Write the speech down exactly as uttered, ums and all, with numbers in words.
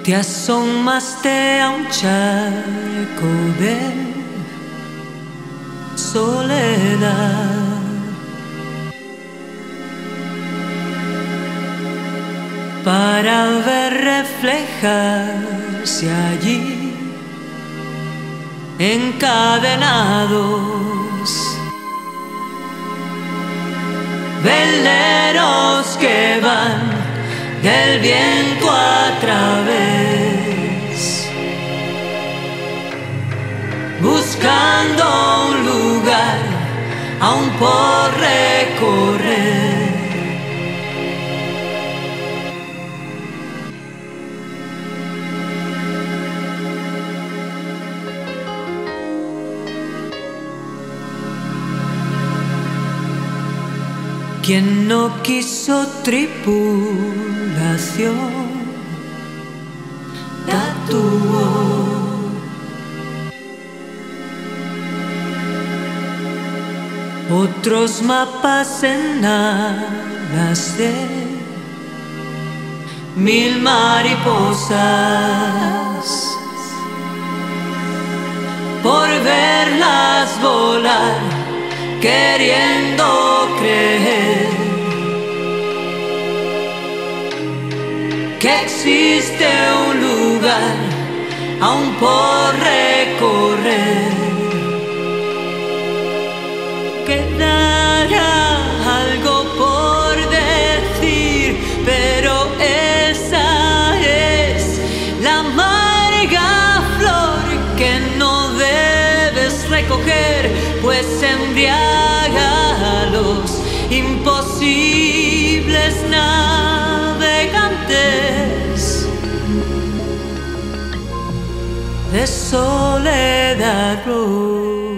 Te asomaste a un charco de soledad. Para ver reflejarse allí encadenados veleros que van del viento a través, buscando un lugar aún por recorrer. Quien no quiso tripulación tatuó otros mapas en alas de mil mariposas, por verlas volar, queriendo creer que existe un lugar aún por recorrer. Quedará algo por decir, pero esa es la amarga flor que no debes recoger, pues embriaga a los imposibles navegantes de soledad.